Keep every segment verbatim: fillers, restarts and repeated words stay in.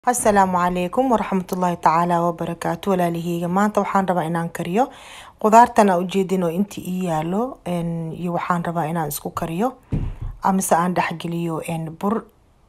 السلام عليكم ورحمة الله تعالى وبركاته walaalaheyga maanta waxaan rabaa inaan kariyo qudaartan aan ujeedin oo intii ii yaalo een iyo waxaan rabaa inaan isku kariyo amase aan dhaxgeliyo een bur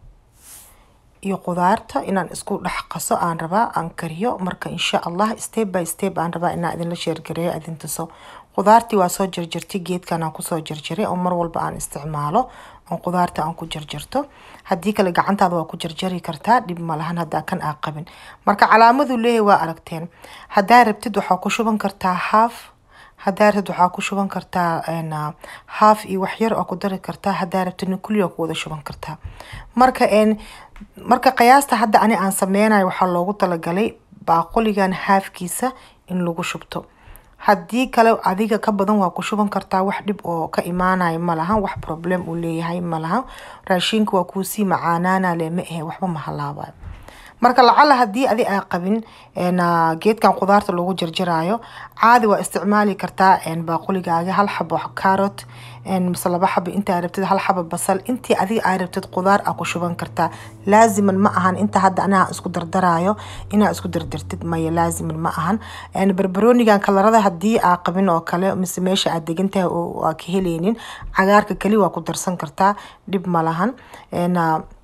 iyo qudaarta inaan isku dhex qaso aan rabaa aan kariyo marka insha Allah step by step aan rabaa inaan idin la share gareeyo idin tuso qudaartii waa soo jarjartay geedkan aan ku soo jarjaray oo mar walba aan isticmaalo oo qudaarta aan ku jarjarto haddii kale gacantaada waa ku jarjari kartaa dhib ma lahan hadaa kan aan qabin marka calaamadu leeyahay waa aragteen hadaa rabtid waxaa ku shuban kartaa half hadaa rabtid waxaa ku shuban kartaa een half iyo wax yar oo ku dari kartaa hadaa rabtid kulli ku wada shuban kartaa marka een marka qiyaasta hadda ani aan sameynayo waxaa loogu talagalay baaquligan halfkiisa in lagu shubto haddii kale adiga ka badan waa ku shuban kartaa wax dhib oo ka imaanayo ma lahan wax problem uu leeyahay ma lahan raashinka waa ku sii macaanaana le ma ahe waxba ma halaabayo marka lacala haddii adi ay qabin een geedkan qudaarta lagu jarjaraayo caadi waa isticmaali kartaa een baaquligaaga hal xabo carrot een mise laba xabo inta rabtid hal xabo basal intii adiga ay rabtid qudaar aad ku shuban kartaa laaziman ma ahan inta hadda anaa isku dardaraayo inaa isku dardartid maya laaziman ma ahan een barbaroonigan kalarada haddii aa qabin oo kale mise meesha aad degan tahay oo aa ka heleynin cagaarka kali waa ku darsan kartaa dhib ma lahan een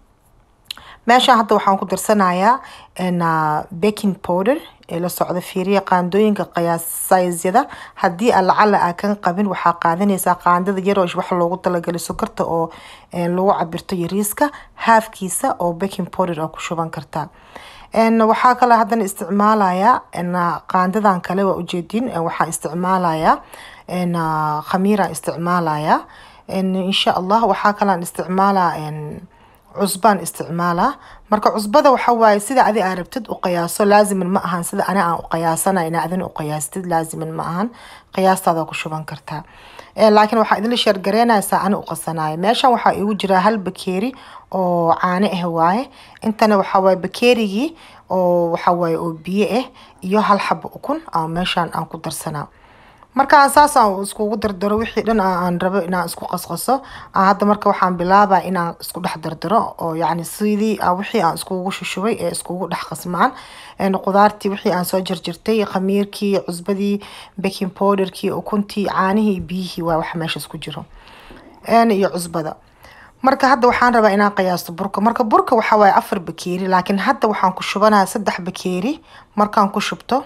meeshaan hadda waxaan ku darsanayaa een baking powder ee la socda fiiriya qaandooyinka qiyaas size-yada haddii aan lacala aan kan qabin waxaa qaadanaysaa qaandada yar oo wax loogu talagalay sokorta oo een lagu cabirto yariiska halfkiisa oo baking powder oo ku shuban kartaa een waxaa kale haddana isticmaalayaa een qaandadan kale waa ujeedin waxaan isticmaalayaa een khamiira isticmaalayaa een insha Allah waxaa kale aan isticmaalaa een cusbaan isticmaala marka cusbada waxa waaye sida adi aad rabtid u qiyaaso laaziman ma ahan sida ana aan u qiyaasana ina adin u qiyaastid laaziman ma ahan qiyaastaada ku shuban kartaa ee laakiin waxa idin la share gareynaysaa ana u qasanayo meeshan waxa igu jira hal bakeeri oo caano ah waaye intana waxa waaye bakeerigi oo waxa waaye oo biyo ah iyo hal xabo ukun aan meeshan aan ku darsanaa marka asaas aan isku dardaro wixii dhan aan rabo inaan isku qasqaso hadda marka waxaan bilaabaa inaan isku dhex dardaro oo yacni sidii wixii aan iskugu shushubay ee iskugu dhex qasmaan een qudaartii wixii aan soo jarjartay khamiirkii cusbadii baking powderkii ukuntii caanihii biyihii waa wax meesha isku jiro een iyo cusbada marka hadda waxaan rabaa inaan qiyaasto burka marka burka waxa waaye afar bakeeri laakiin hadda waxaan ku shubanayaa saddex bakeeri markaan ku shubto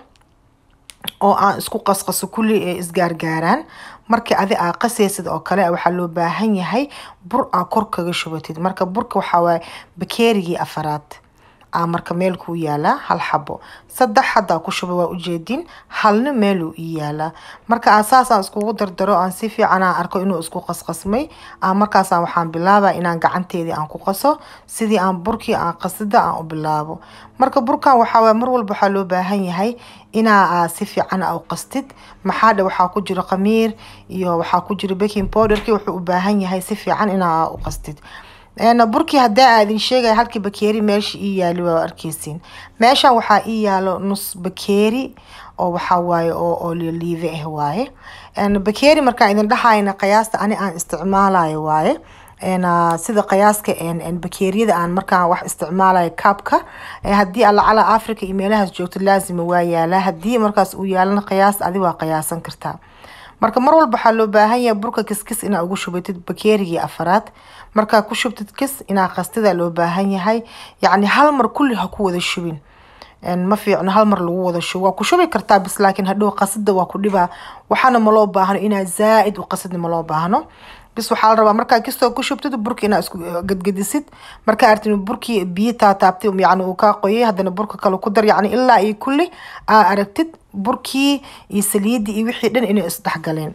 oo aan isku qasqaso kulli ee isgaargaaraan markii adi aa qasaysid oo kale waxa loo baahan yahay bur aa kor kaga shubatid marka burka waxa waaye bakeerigii afaraad aa marka meel ku yaala hal xabo saddex hadda ku shubo waa ujeedin halna meel uu yaala marka asaas aan iskugu dardaro aan si fiican aan arko inuu isku qasqasmay aan markaas aan waxaan bilaabaa inaan gacanteedii aan ku qaso sidii aan burkii aan qasida aan u bilaabo marka burkan waxa waaye mar walba waxa loo baahan yahay inaa si fiican u qastid maxaa dha waxa ku jira khamiir iyo waxa ku jira baking powderkii wuxuu u baahan yahay si fiican inaa u qastid een burkii hadaa aadin sheegay halkii bakeeri meesha ii yaali waa arkeysin meeshan waxa ii yaalo nus bakeeri oo waxa waaye oo oo liive ah waaye een bakeeri marka idin dhaxayna qiyaasta ani aan isticmaalayo waaye een sida qiyaaska een een bakeeriyada aan markaan wax isticmaalayo kaabka ee hadii alla cala Afrika iyo meelahaas joogto laazim waa yaala hadii markaas uu yaalana qiyaas adi waa qiyaasan kartaa marka mar walba waxa loo baahan yahay burka kiskis ina ugu shubatid bakeerigi afaraad marka ku shubtid kis ina qastida loo baahan yahay yacni hal mar kulli ha ku wada shubin een ma fiicno hal mar lagu wada shubo waa ku shubi kartaa bis laakiin hadhow qasida waa ku dhibaa waxana ma loo baahno ina zaaid u qasid ma loo baahno bis waxa la rabaa marka kisto ku shubtid burka ina isku gadgadisid marka artin burkii biyo taabtay yacni uu ka qoyay hadana burka kale ku dar yacni ilaa ay kulli aa aragtid burkii iyo saliidii iyo wixii dhan inay isdhaxgaleen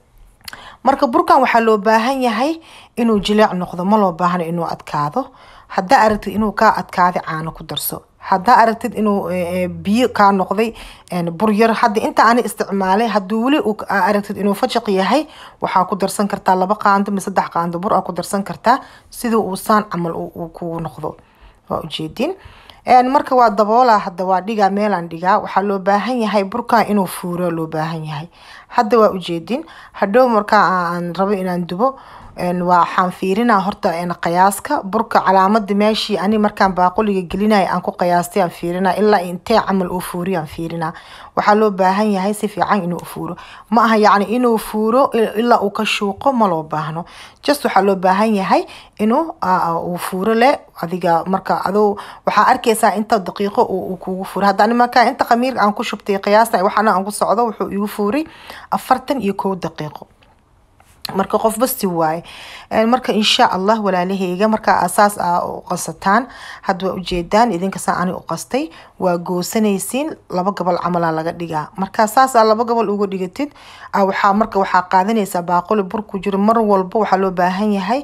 marka burkan waxa loo baahan yahay inuu jileec noqdo ma loo baahno inuu adkaado hadaa aragtid inuu ka adkaado caano ku darso hadaa aragtid inuu biyo ka noqday een bur yar hadda inta aan isticmaalay haduu wali uu aragtid inuu fajaq yahay waxa ku darsan kartaa laba qaando mise saddex qaando bur aa ku darsan kartaa sidoo uu saan amal uu ku noqdo waa ujeedin een marka waa daboola hadda waa dhiga meel aan dhigaa waxa loo baahan yahay burka inuu fuuro loo baahan yahay hadda waa ujeedin hadhow marka aan rabo inaan dubo een waxaan fiirinaa horta een qiyaaska burka calaamada meeshii ani markaan baaquliga gelinayo aan ku qiyaastay aan fiirinaa ilaa intee camal uu fuuriyo aan fiirinaa waxaa loo baahan yahay si fiican inuu fuuro ma aha yacni inuu fuuro ilaa uu ka shuuqo ma loo baahno just waxaa loo baahan yahay inuu uu fuuro leh adiga marka adoo waxaa arkaysaa inta daqiiqo uu kugu fuuro haddana marka inta khamiir aan ku shubtay qiyaasta waxaana aan ku socdo wuxuu igu fuuray afartan iyo kow daqiiqo marka qof basti waay marka insha Allah walaalahayga marka asaas ah u qasataan hadba ujeedaan idinka saan u qastay waa goosanaysiin laba gobol camal laga dhigaa marka asaas ah laba gobol ugu dhigatid waxa marka waxa qaadanaysa baaquli bur ku jiro mar walba waxa loo baahan yahay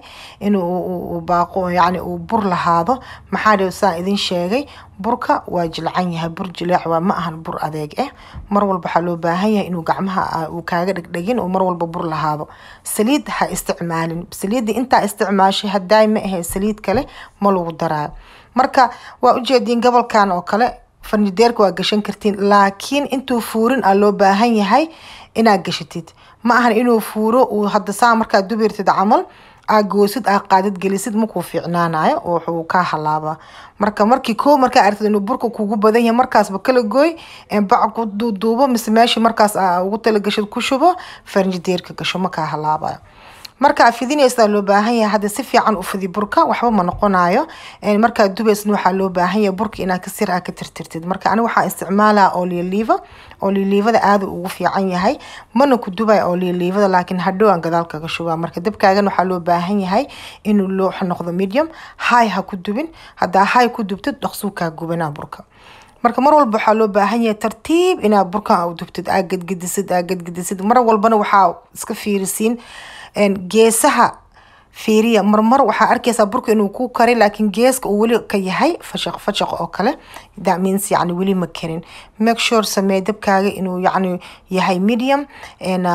inuu baaqo yani uu bur lahaado maxaa dhawsaa idin sheegay burka waa jilcan yahay bur jilaac waa ma ahan bur adeeg ah mar walba waxa loo baahan yahay inuu gacmaha uu kaaga dhigdhigin oo mar walba bur lahaado saliid ha isticmaalin saliid inta isticmaashay haday ma ahay saliid kale ma lagu daraa marka waa ujeedin gobolkan oo kale farnideerka waa gashan kartiin laakiin intuu fuurin aa loo baahan yahay inaad gashatid ma ahan inuu fuuro uu hadda saa markaa dubirtid camal agoosid aa qaadid gelisid ma ku fiicnaanayo oo wuxuu ka halaaba marka markii koo marka aragtid inuu burka kugu badan yahay markaas ba kala gooy in bac ku duuduubo mise meeshii markaas aa ugu tala gashad ku shubo farnideerka gasho ma ka halaaba marka afidinaysa loo baahan yahay hada si fiican u fidi burka waxba ma noqonayo ee marka dubaysna waxa loo baahan yahay burka inaad ka sir ah ka tirtirtid marka ani waxa isticmaalaa olive olive aad ugu fiican yahay mana ku dubay olive laakiin hadhow aan gadaal kaga shubaa marka dabkaagan waxa loo baahan yahay inuu loo noqdo medium high ha ku dubin hada high ku dubtid dhaqso ka gubana burka marka mar walba waxa loo baahan yahay tartiib inaad burka u dubtid aad gadgadisid aad gadgadisid mar walbana waxa iska fiirisiin en geesaha fiiriya marmar waxa arkaysa burka inuu ku karay laakiin geeska uu wali ka yahay fashaq fashaq oo kale that means yani wali ma karin make sure samee dabkaaga inuu yani yahay medium en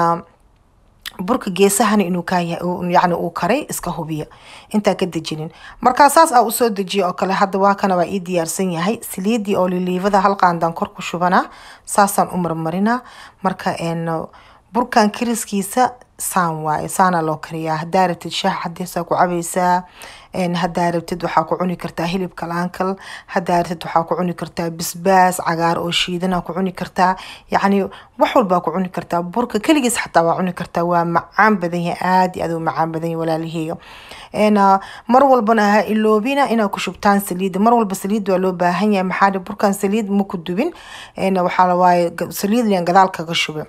burka geesahana inuu ka yahay yani uu karay iska hubiya inta ka dajinin marka saas aa u soo dajiyo oo kale hadda waa kana waa ii diyaarsan yahay saliidi olive-da hal qaandan kor ku shubana saasan u marmarina marka en burkan kiriskiisa saan waay saana loo kariyaa hadaa rabtid shaah xadiisa ku cabaysaa een hadaa rabtid waxa ku cuni kartaa hilib kalaankal hadaa rabtid waxa ku cuni kartaa bisbaas cagaar oo shiidan ku cuni kartaa yani wax walba ku cuni kartaa burka kaligiis xataa waa cuni kartaa waa macaan badan yahay aad iyo aad u macaan badan yahay walaalihiyo een mar walbana ha iloobina ina ku shubtaan saliid mar walba saliid waa loo baahan yahay maxaa burkan saliid ma ku dubin een waxa la waay saliid leen gadaal kaga shubay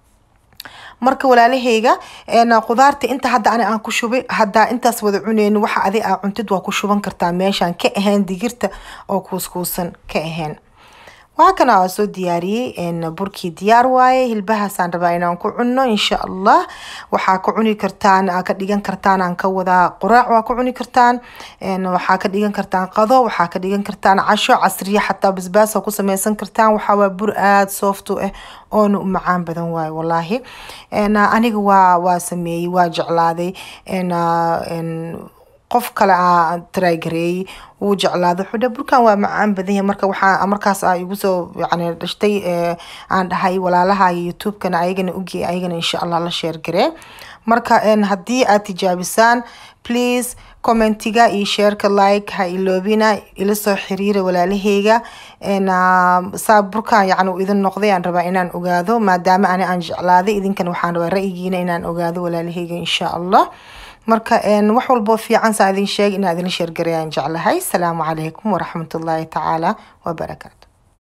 marka walaalahayga een qudaarta inta hadda ana aan ku shubay hadda intaas wada cuneen waxa adi aa cuntid waa ku shuban kartaa meeshan ka ahaan digirta oo kuuskuusan ka ahaan waxa kana soo diyaariyay in burkii diyaar waaye hilbaha saan rabaa inaan ku cunno insha Allah waxa ku cuni kartaan ka dhigan kartaan aan ka wada quraac waa ku cuni kartaan in waxa ka dhigan kartaan qado waxa ka dhigan kartaan casho casriye xataa basbaas ku sameeysan kartaan waxa waa bur aad soft ah oo macaan badan waay wallahi in aniga waa waa sameeyay waa jeclaaday in in qof kale aan try gareey uu jeclaado xudda burkan waa macaan badan yahay marka waxa markaas ay igu soo yani dhashtay aan dhahay walaalaha YouTube kana ayagana ugi ayagana insha Allah la share garee marka in hadii aad tijaabisaan please commentiga iyo shareka like ha iloobina ila soo xiriira walaalahayga in saab burkan yani uu idin noqday aan rabaa inaan ogaado maadaama ani aan jeclaaday idinkan waxaan rabaa ra'yigiina inaan ogaado walaalahayga insha Allah marka een wax walba fiican saa idin sheeg in aad idin share gareeyaan jeclahay. Assalamu alaykum wa rahmatullahi ta'ala wa barakatuh.